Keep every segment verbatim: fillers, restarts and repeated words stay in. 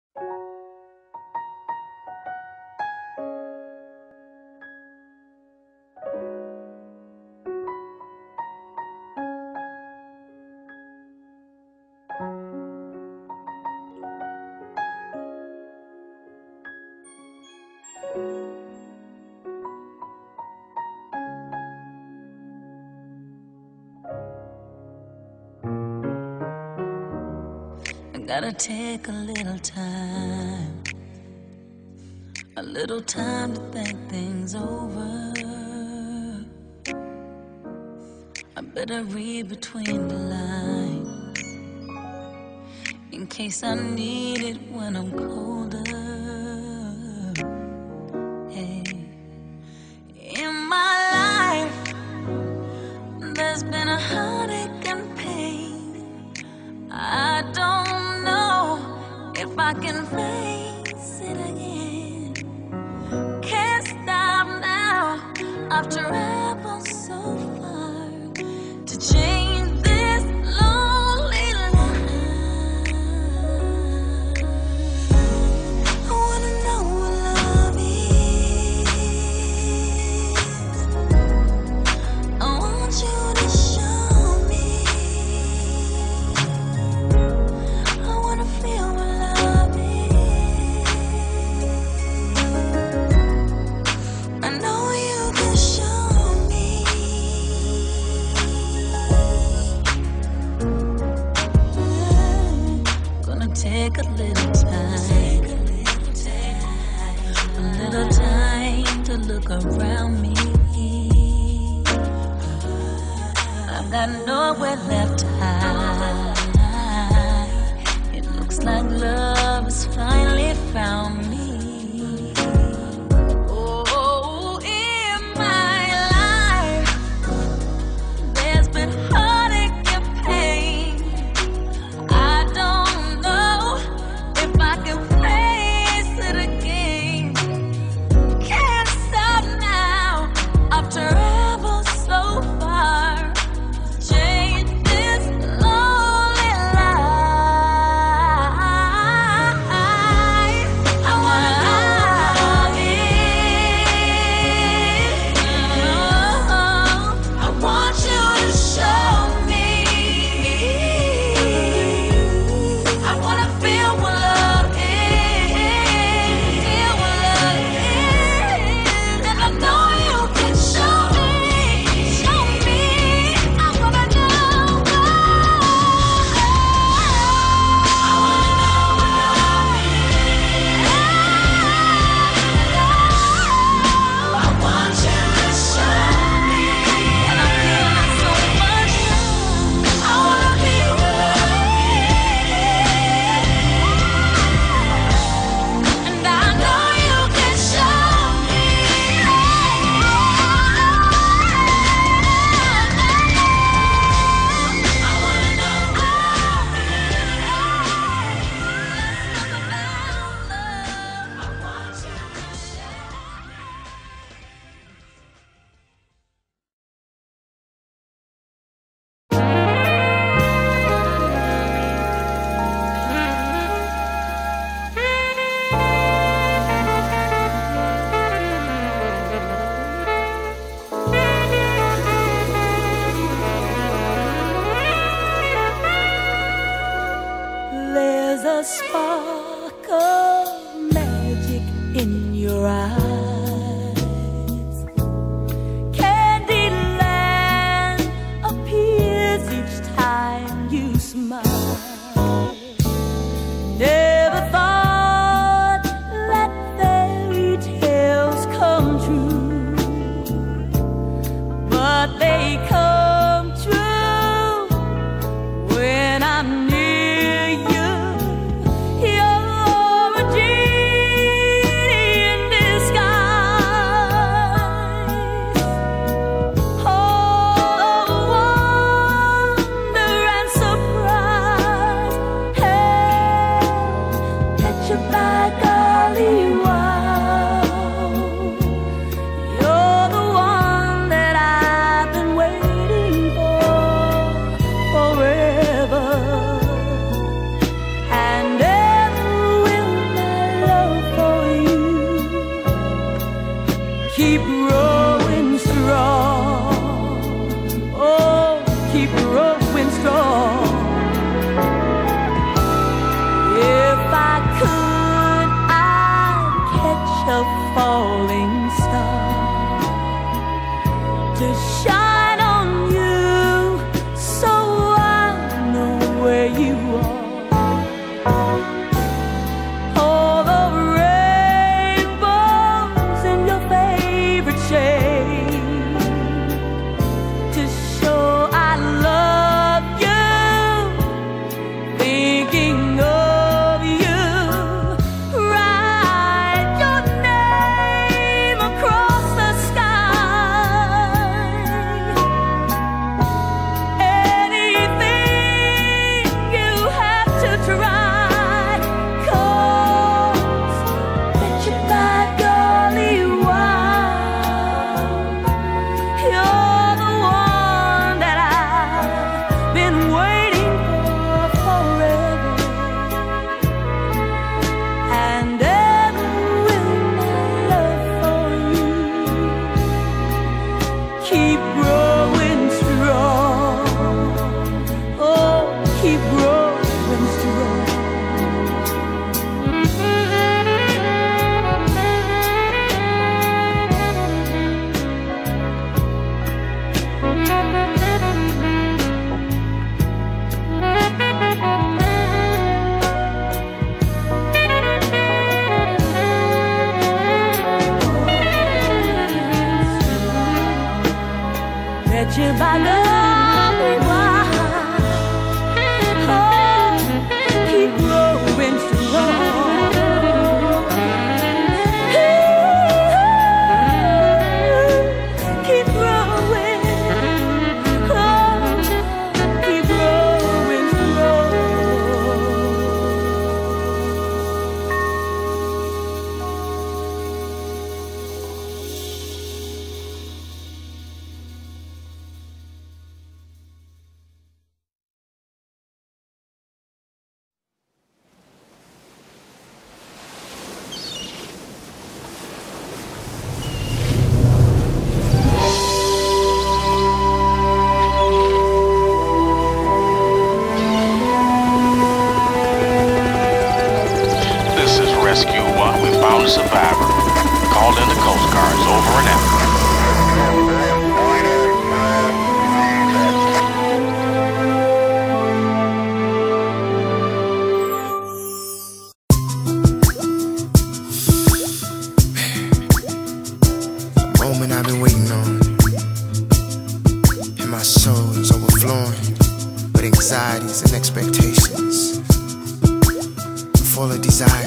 Gotta take a little time, a little time to think things over. I better read between the lines, in case I need it when I'm colder. Hey. In my life, there's been a heartache and pain. I don't if I can face it again. Can't stop now. I've traveled so far to change this lonely life. I wanna know what love is. I want you to show me. I wanna feel what take a little time, a little time to look around me. I've got nowhere left to hide. It looks like love has finally found me. Oh, in my life, there's been heartache and pain. I don't I can face it again. Can't stop now. I've traveled so far to change this lonely life. I wanna love it. I want you to show me. I wanna feel what love is. There's a spark of magic in your eyes. Candyland appears each time you smile. Never thought that fairy tales come true, but they come true when I'm near you. You're a by the wire. Oh, keep growing strong. Keep growing. Oh, keep growing strong. Rescue One, we found a survivor. Called in the Coast Guards, over and out. The moment I've been waiting on, and my soul is overflowing with anxieties and expectations, full of desire.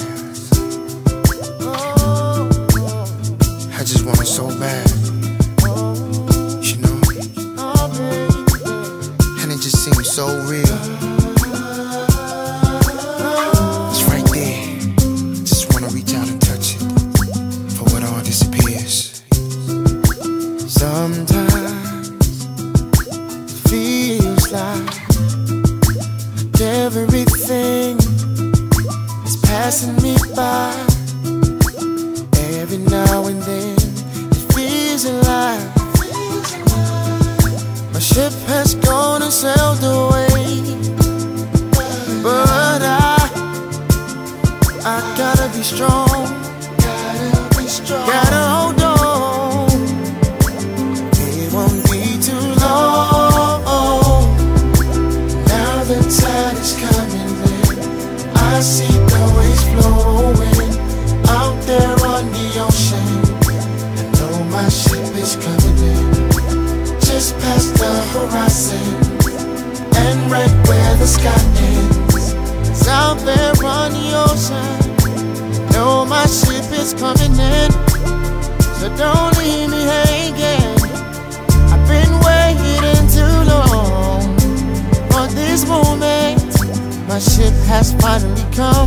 I just want it so bad, you know, and it just seems so real. It's right there, just wanna reach out and touch it, for what all disappears. Sometimes it feels like everything is passing me by. Every now and then it feels alive. My ship has gone and sailed away, but I, I gotta be strong. Gotta be strong. Gotta hold on. It won't be too long. Now the tide is coming in. I see the waves flowing out there on the ocean. I know my ship is coming in, just past the horizon, and right where the sky ends. It's out there on the ocean. I know my ship is coming in, so don't leave me hanging. I've been waiting too long for this moment. My ship has finally come.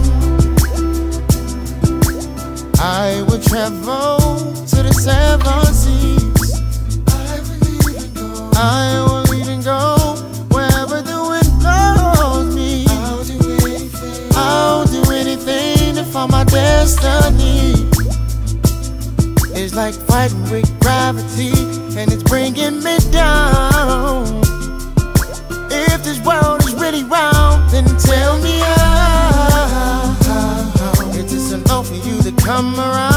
I will travel to the seven seas. I will even go. I will even go wherever the wind blows me. I'll do anything. I'll do anything to find my destiny. It's like fighting with gravity, and it's bringing me down. If this world is really round, then tell me how. It's just enough for you to come around.